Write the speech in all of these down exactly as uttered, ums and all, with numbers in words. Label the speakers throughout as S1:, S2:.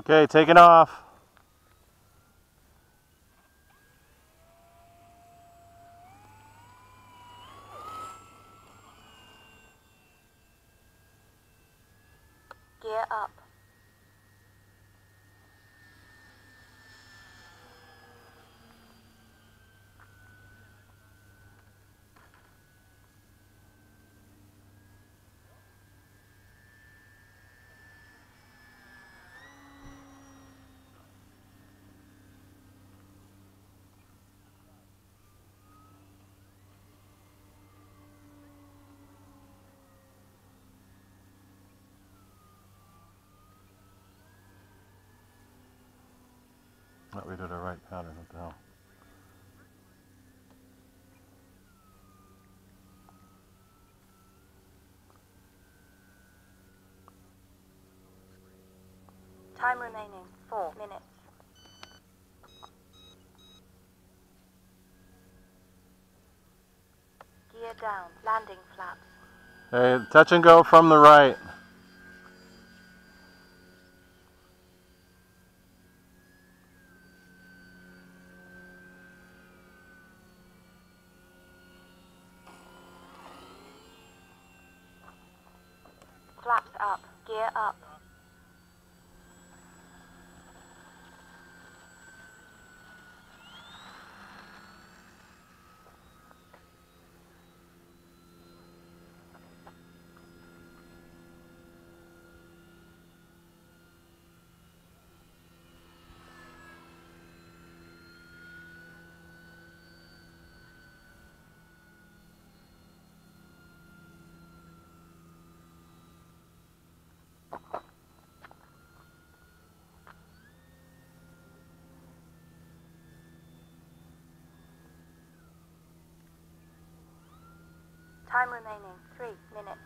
S1: Okay, taking off.
S2: Gear up.
S1: Thought we did a right pattern, what the hell.
S2: Time remaining, four minutes. Gear down, landing flaps.
S1: Hey, touch and go from the right.
S2: Flaps up, gear up. Time remaining, three minutes.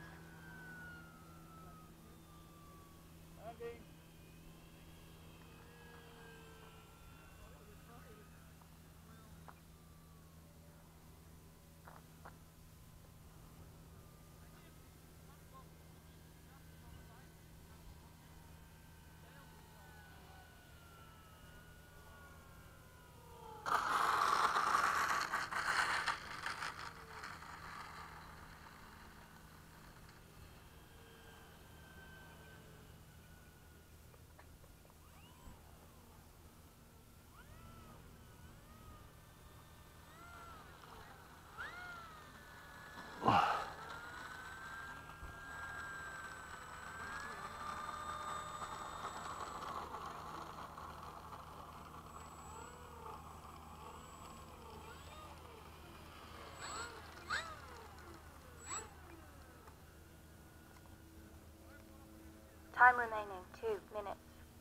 S2: Time remaining, two minutes.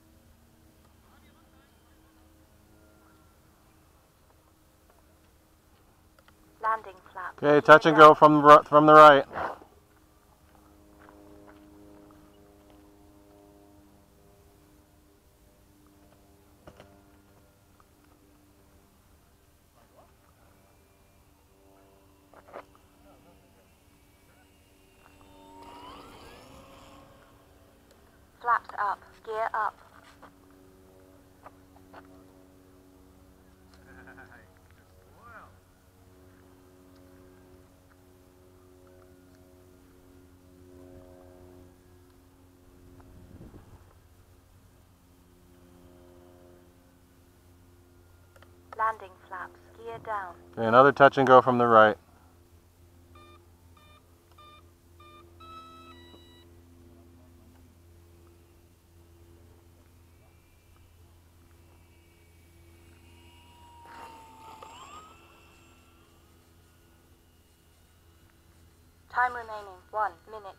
S2: Landing flap.
S1: Okay, touch and go from the, from the right.
S2: Flaps up, gear up. Landing flaps, gear down.
S1: Okay, another touch and go from the right.
S2: Time remaining, one minute.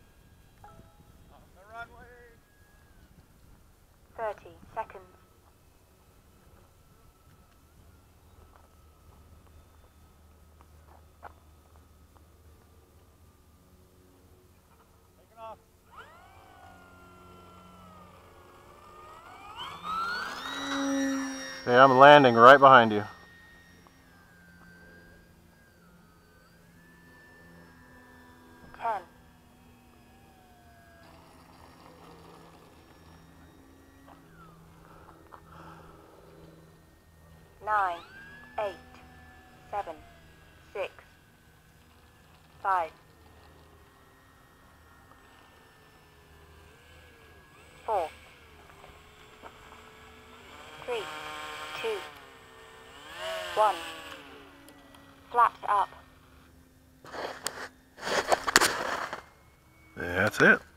S2: Thirty seconds.
S1: Okay, I'm landing right behind you.
S2: ten. Nine, eight, seven, six, five, four, three, two, one. Flaps up.
S1: That's it.